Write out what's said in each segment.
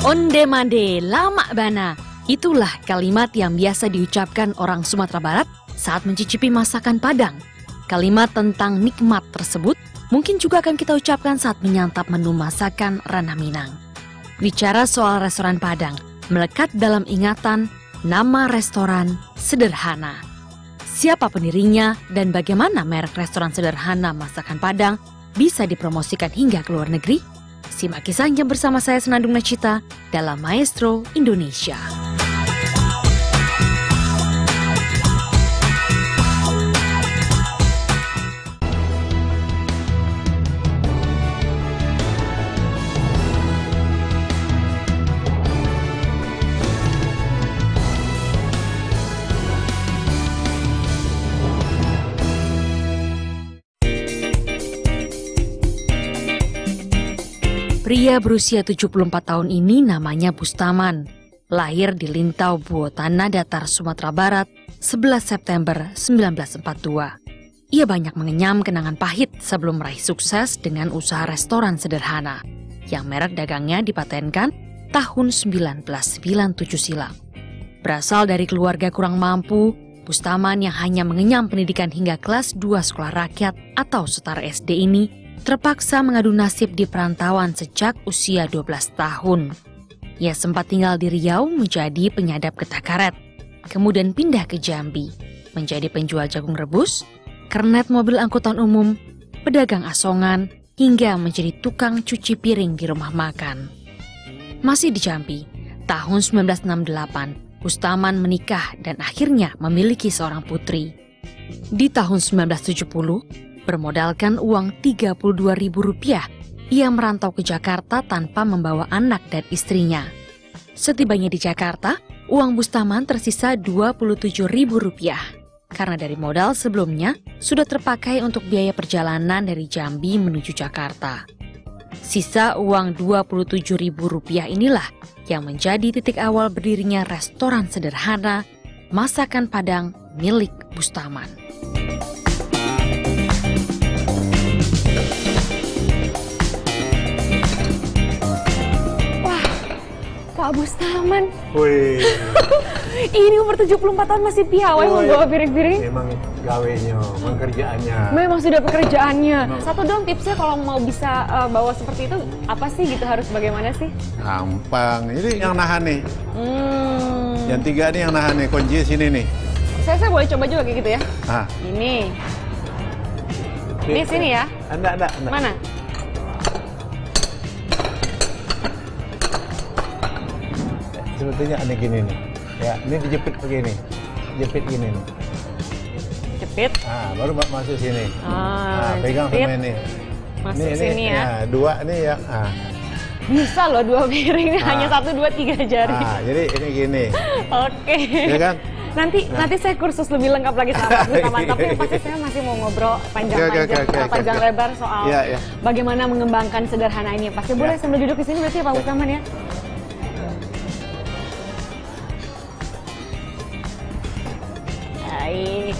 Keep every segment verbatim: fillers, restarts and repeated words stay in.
Onde mande, lama bana. Itulah kalimat yang biasa diucapkan orang Sumatera Barat saat mencicipi masakan Padang. Kalimat tentang nikmat tersebut mungkin juga akan kita ucapkan saat menyantap menu masakan ranah Minang. Bicara soal restoran Padang, melekat dalam ingatan nama restoran Sederhana. Siapa pendirinya dan bagaimana merek restoran sederhana masakan Padang bisa dipromosikan hingga ke luar negeri? Simak kisahnya bersama saya Senandung Nachita dalam Maestro Indonesia. Pria berusia tujuh puluh empat tahun ini namanya Bustaman. Lahir di Lintau, Buwotana Datar, Sumatera Barat, sebelas September seribu sembilan ratus empat puluh dua. Ia banyak mengenyam kenangan pahit sebelum meraih sukses dengan usaha restoran sederhana, yang merek dagangnya dipatenkan tahun seribu sembilan ratus sembilan puluh tujuh silam. Berasal dari keluarga kurang mampu, Bustaman yang hanya mengenyam pendidikan hingga kelas dua sekolah rakyat atau setara S D ini terpaksa mengadu nasib di perantauan sejak usia dua belas tahun. Ia sempat tinggal di Riau menjadi penyadap getah karet, kemudian pindah ke Jambi, menjadi penjual jagung rebus, kernet mobil angkutan umum, pedagang asongan, hingga menjadi tukang cuci piring di rumah makan. Masih di Jambi, tahun seribu sembilan ratus enam puluh delapan, Bustaman menikah dan akhirnya memiliki seorang putri. Di tahun seribu sembilan ratus tujuh puluh, bermodalkan uang tiga puluh dua ribu rupiah, ia merantau ke Jakarta tanpa membawa anak dan istrinya. Setibanya di Jakarta, uang Bustaman tersisa dua puluh tujuh ribu rupiah. Karena dari modal sebelumnya sudah terpakai untuk biaya perjalanan dari Jambi menuju Jakarta. Sisa uang dua puluh tujuh ribu rupiah inilah yang menjadi titik awal berdirinya restoran sederhana masakan Padang milik Bustaman. Pak Bustaman. Wih. Ini umur tujuh puluh empat tahun masih piawai Oh, membawa iya. piring-piring. Memang gawenya, memang kerjaannya. Memang sudah pekerjaannya. Memang. Satu dong tipsnya kalau mau bisa uh, bawa seperti itu, apa sih gitu, harus bagaimana sih? Gampang. Ini yang nahan nih. Hmm. Yang tiga nih yang nahan nih, kunci sini nih. Saya, saya boleh coba juga kayak gitu ya? Ah. Ini. Di sini ya? Enggak, enggak, enggak. Mana? Sebetulnya ada gini nih. Ya, ini dijepit begini. Jepit gini nih. Jepit. Ah, baru masuk sini. Ah, nah, pegang jepit. sama ini. Masuk ini, sini ini, ya. ya. Dua nih ya. Ah. Bisa loh dua piring, Ah. hanya satu, dua, tiga jari. Ah, jadi ini gini. Oke. Ya kan? Nanti Nah. nanti saya kursus lebih lengkap lagi sama Pak Bustaman. Tapi yang pasti saya masih mau ngobrol panjang-panjang, Oke, oke, oke, panjang oke. lebar soal Ya, ya. bagaimana mengembangkan sederhana ini. Pasti Ya. boleh sambil duduk di sini berarti ya Pak Ya. Bustaman ya. Baik.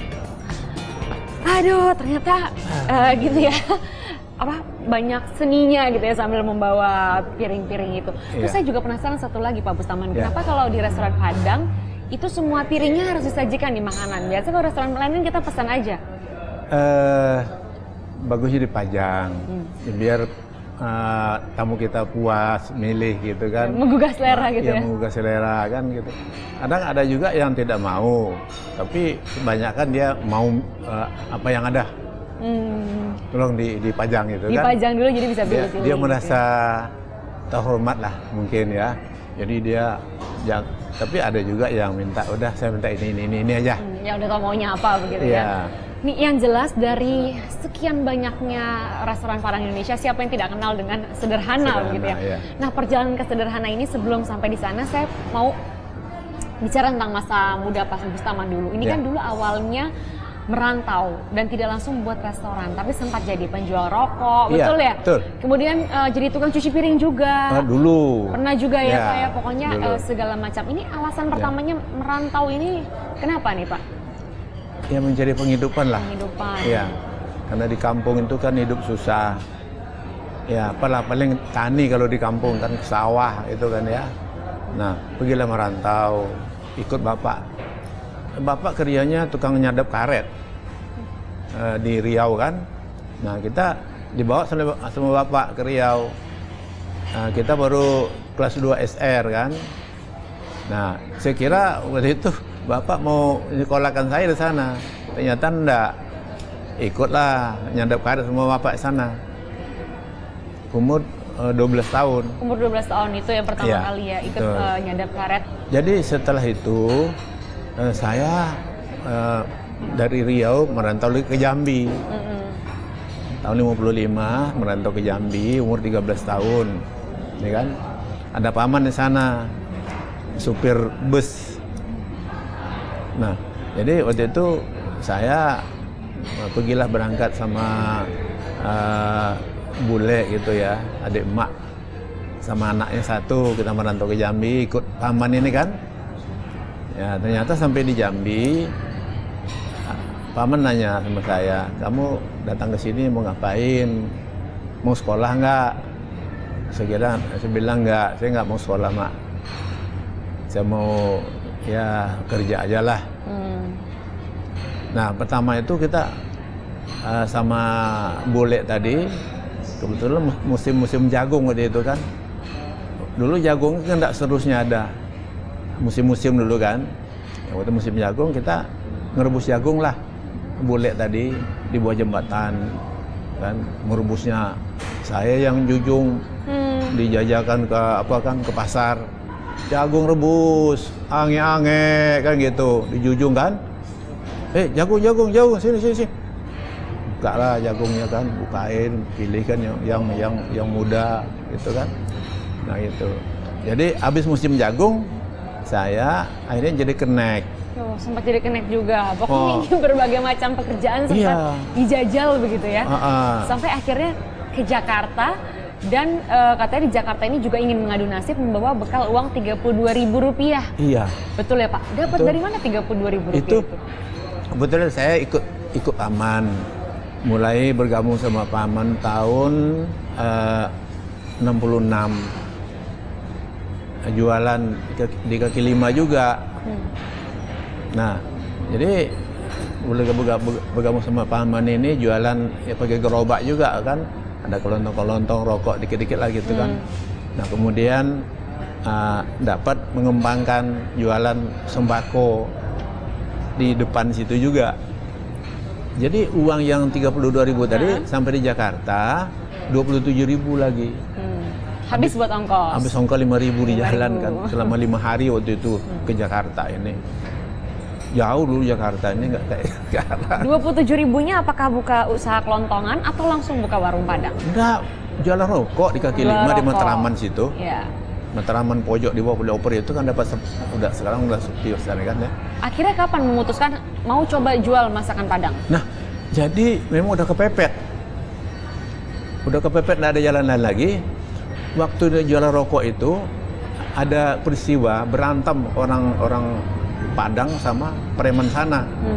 Aduh, ternyata eh, gitu ya. Apa banyak seninya gitu ya sambil membawa piring-piring itu. Terus Iya. saya juga penasaran satu lagi Pak Bustaman, Iya. kenapa kalau di restoran Padang itu semua piringnya harus disajikan di makanan? Biasanya kalau restoran lain kita pesan aja. Eh, bagusnya dipajang. Hmm. Biar eh, tamu kita puas, milih gitu kan. Menggugah selera gitu ya. menggugah selera kan gitu. Kadang ada juga yang tidak mau, tapi kebanyakan dia mau eh, apa yang ada. Hmm. Tolong di, dipajang gitu kan. Dipajang dulu jadi bisa Dia, pilih-pilih. dia gitu merasa terhormat lah mungkin ya. Jadi dia yang tapi ada juga yang minta udah saya minta ini ini ini, ini aja. Hmm, yang udah tau maunya apa begitu Iya. ya. Nih yang jelas dari sekian banyaknya restoran Padang Indonesia, siapa yang tidak kenal dengan sederhana, Sederhana, begitu ya. iya. Nah perjalanan ke sederhana ini sebelum sampai di sana saya mau bicara tentang masa muda Pak Bustaman dulu. Ini Iya. kan dulu awalnya merantau dan tidak langsung buat restoran, tapi sempat jadi penjual rokok, Iya, betul ya? betul. Kemudian uh, jadi tukang cuci piring juga. Ah, dulu. Pernah juga ya, Ya, Pak ya, pokoknya dulu. uh, segala macam. Ini alasan Ya. pertamanya merantau ini kenapa nih Pak? Ya mencari penghidupan lah. Penghidupan. Iya. Karena di kampung itu kan hidup susah. ya apalah paling tani kalau di kampung kan sawah itu kan ya. Nah pergilah merantau ikut bapak. Bapak kerjanya tukang nyadap karet uh, di Riau kan. Nah kita dibawa sama, sama bapak ke Riau. Nah, kita baru kelas dua S R kan. Nah saya kira waktu itu bapak mau nyekolahkan saya di sana. Ternyata enggak. Ikutlah nyadap karet sama bapak di sana. Umur uh, dua belas tahun. Umur dua belas tahun itu yang pertama ya, kali ya ikut uh, nyadap karet. Jadi setelah itu uh, saya uh, dari Riau merantau ke Jambi. Mm-hmm. Tahun lima puluh lima merantau ke Jambi, umur tiga belas tahun. Ya kan? Ada paman di sana, supir bus. Nah, jadi waktu itu saya uh, pergilah berangkat sama uh, bule gitu ya, adik emak sama anaknya satu, kita merantau ke Jambi ikut paman ini kan. Ya ternyata sampai di Jambi paman nanya sama saya, kamu datang ke sini mau ngapain, mau sekolah nggak? Saya kira saya bilang nggak, saya nggak mau sekolah mak, saya mau ya kerja aja lah. Hmm. Nah pertama itu kita uh, sama bule tadi. Kebetulan musim-musim jagung waktu itu kan. Dulu jagung kan tidak seterusnya ada. Musim-musim dulu kan. Ya, waktu musim jagung kita ngerebus jagung lah. Bule tadi di bawah jembatan kan, merebusnya saya yang jujung hmm. dijajakan ke apa kan ke pasar. Jagung rebus, ange-ange kan gitu, di jujung kan. Eh, jagung jagung jagung sini sini sini. Buka lah jagungnya kan, bukain, pilihkan yang yang yang yang muda gitu kan. Nah itu. Jadi habis musim jagung, saya akhirnya jadi kenek. Oh, sempat jadi kenek juga. Pokoknya oh. berbagai macam pekerjaan sempat iya. dijajal begitu ya. Uh -uh. Sampai akhirnya ke Jakarta dan uh, katanya di Jakarta ini juga ingin mengadu nasib membawa bekal uang tiga puluh dua ribu rupiah. Iya. Betul ya Pak? Dapat dari mana tiga puluh dua ribu rupiah itu? Itu kebetulan saya ikut ikut paman. Mulai bergabung sama paman tahun uh, enam puluh enam, jualan di kaki lima juga. Hmm. Nah, jadi mulai bergabung sama paman ini jualan ya pakai gerobak juga kan, ada kelontong-kelontong rokok dikit-dikit lah gitu kan. Hmm. Nah kemudian uh, dapat mengembangkan jualan sembako di depan situ juga. Jadi uang yang tiga puluh dua ribu tadi hmm. sampai di Jakarta dua puluh tujuh ribu lagi. Hmm. Habis, habis buat ongkos. Habis ongkos lima ribu di jalan kan selama lima hari waktu itu hmm. ke Jakarta ini. Jauh dulu Jakarta ini nggak kayak sekarang. dua puluh tujuh ribunya apakah buka usaha kelontongan atau langsung buka warung Padang? Enggak, jualan rokok di kaki jualan lima rokok. Di Matraman situ. Yeah. Matraman pojok di bawah pelopor itu kan dapat udah sekarang udah sepi sekarang kan ya. Akhirnya kapan memutuskan mau coba jual masakan Padang? Nah, jadi memang udah kepepet. Udah kepepet nggak ada jalan lain lagi. Waktu dia jualan rokok itu ada peristiwa berantem orang-orang Padang sama preman sana. Hmm.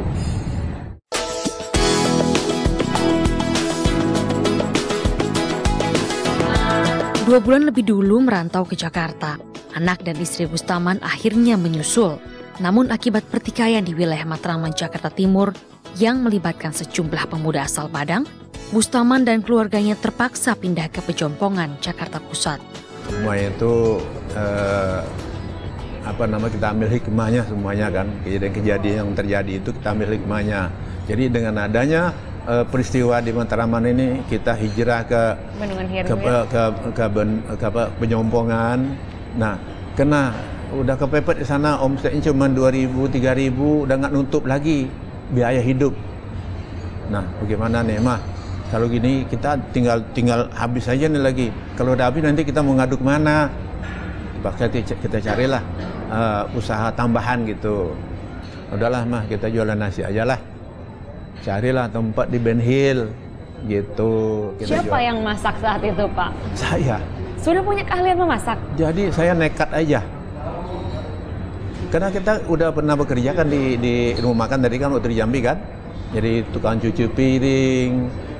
Dua bulan lebih dulu merantau ke Jakarta, anak dan istri Bustaman akhirnya menyusul. Namun akibat pertikaian di wilayah Matraman, Jakarta Timur yang melibatkan sejumlah pemuda asal Padang, Bustaman dan keluarganya terpaksa pindah ke Pejompongan, Jakarta Pusat. Semua itu eh, apa nama kita ambil hikmahnya semuanya kan, kejadian-kejadian yang terjadi itu kita ambil hikmahnya. Jadi dengan adanya Uh, peristiwa di Matraman ini kita hijrah ke ke, ke, ke, ke, ben, ke apa, Pejompongan. Nah, kena udah kepepet di sana, omsetnya cuma dua ribu, tiga ribu, udah nggak nutup lagi biaya hidup. Nah, bagaimana nih, mah? Kalau gini kita tinggal tinggal habis aja nih lagi. Kalau udah habis nanti kita mau ngadu kemana? Bahkan kita carilah uh, usaha tambahan gitu. Udahlah mah, kita jualan nasi aja lah. Carilah tempat di Ben Hill gitu. Kita Siapa jual. Yang masak saat itu, Pak? Saya. Sudah punya keahlian memasak? Jadi saya nekat aja. Karena kita udah pernah bekerja kan di, di rumah makan tadi kan waktu di Jambi kan. Jadi tukang cuci piring,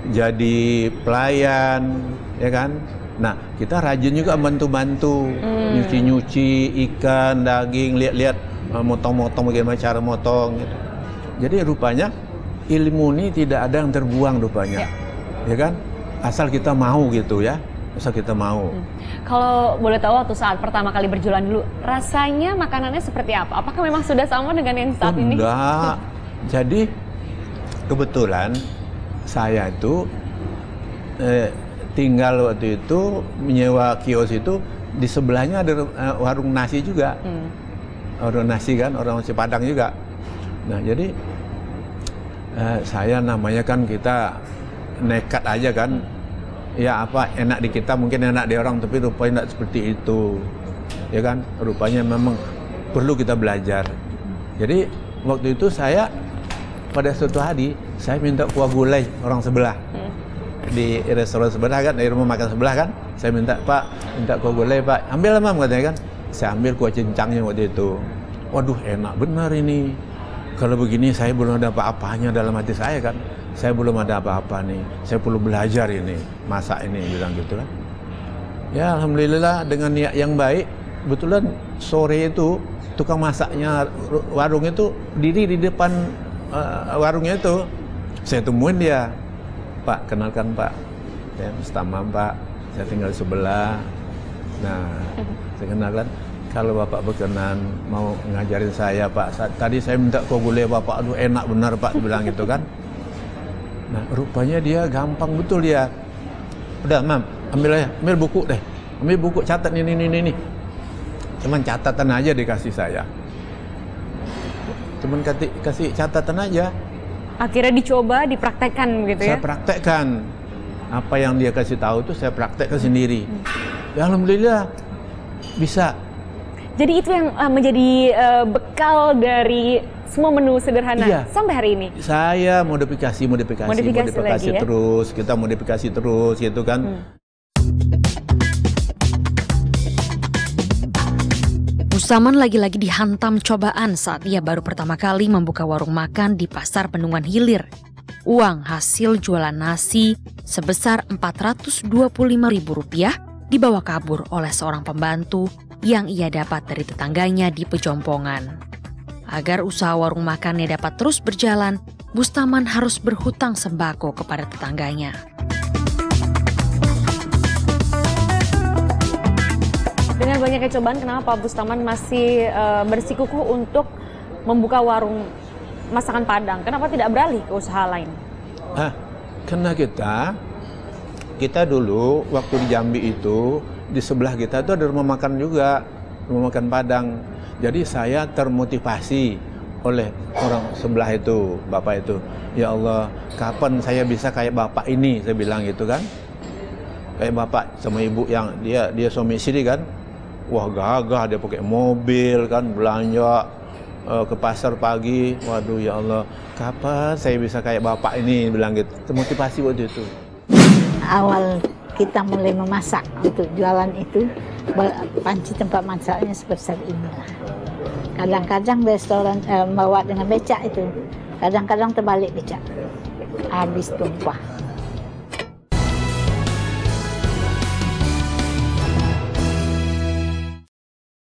jadi pelayan, ya kan. Nah, kita rajin juga bantu-bantu, hmm. nyuci-nyuci ikan, daging, lihat-lihat motong-motong bagaimana cara motong. Gitu. Jadi rupanya ilmu ini tidak ada yang terbuang rupanya, ya, ya kan? Asal kita mau gitu ya, asal kita mau. Hmm. Kalau boleh tahu waktu saat pertama kali berjualan dulu, rasanya makanannya seperti apa? Apakah memang sudah sama dengan yang saat oh, ini? Enggak. Jadi kebetulan saya itu eh, tinggal waktu itu menyewa kios itu di sebelahnya ada uh, warung nasi juga, hmm. warung nasi kan, orang nasi Padang juga. Nah jadi uh, saya namanya kan kita nekat aja kan, hmm. ya apa enak di kita mungkin enak di orang, tapi rupanya tidak seperti itu, ya kan? Rupanya memang perlu kita belajar. Jadi waktu itu saya pada suatu hari saya minta kuah gulai orang sebelah. Hmm. Di restoran sebelah kan, di rumah makan sebelah kan, saya minta, Pak, minta kuah gulai Pak, ambil lah Mam katanya kan, saya ambil kuah cincangnya waktu itu. Waduh enak benar ini, kalau begini saya belum ada apa-apanya dalam hati saya kan, saya belum ada apa-apa nih, saya perlu belajar ini, masak ini, bilang gitu kan. Ya Alhamdulillah dengan niat yang baik, kebetulan sore itu tukang masaknya warung itu diri di depan uh, warungnya itu, saya temuin dia. Pak, kenalkan Pak, saya Bustamam Pak, saya tinggal di sebelah. Nah, saya kenalkan, kalau Bapak berkenan mau ngajarin saya Pak, tadi saya minta kuah gulai Bapak, aduh enak benar Pak, bilang gitu kan. Nah, rupanya dia gampang betul dia. Udah Mam, ambil aja, ambil buku deh, ambil buku, catat ini, ini, ini. Cuman catatan aja dikasih saya. Cuman kasih, kasih catatan aja. Akhirnya dicoba, dipraktekkan gitu ya? Saya praktekkan. Apa yang dia kasih tahu itu saya praktekkan sendiri. Hmm. Ya Alhamdulillah, bisa. Jadi itu yang uh, menjadi uh, bekal dari semua menu sederhana iya. sampai hari ini? Saya modifikasi, modifikasi, modifikasi, modifikasi lagi, terus. Ya? Kita modifikasi terus gitu kan. Hmm. Bustaman lagi-lagi dihantam cobaan saat ia baru pertama kali membuka warung makan di Pasar Bendungan Hilir. Uang hasil jualan nasi sebesar empat ratus dua puluh lima ribu rupiah dibawa kabur oleh seorang pembantu yang ia dapat dari tetangganya di Pejompongan. Agar usaha warung makannya dapat terus berjalan, Bustaman harus berhutang sembako kepada tetangganya. Dengan banyaknya cobaan, kenapa Pak Bustaman masih uh, bersikukuh untuk membuka warung masakan Padang? Kenapa tidak beralih ke usaha lain? Ah, karena kita, kita dulu waktu di Jambi itu, di sebelah kita itu ada rumah makan juga, rumah makan Padang. Jadi saya termotivasi oleh orang sebelah itu, bapak itu. Ya Allah, kapan saya bisa kayak bapak ini, saya bilang gitu kan. Kayak bapak sama ibu yang dia dia suami istri kan. Wah gagah, dia pakai mobil kan, belanja uh, ke pasar pagi. Waduh ya Allah, kapan saya bisa kayak bapak ini, bilang gitu. Termotivasi waktu itu. Awal kita mulai memasak untuk jualan itu, panci tempat masaknya sebesar ini. Kadang-kadang restoran eh, bawa dengan becak itu, kadang-kadang terbalik becak, habis tumpah.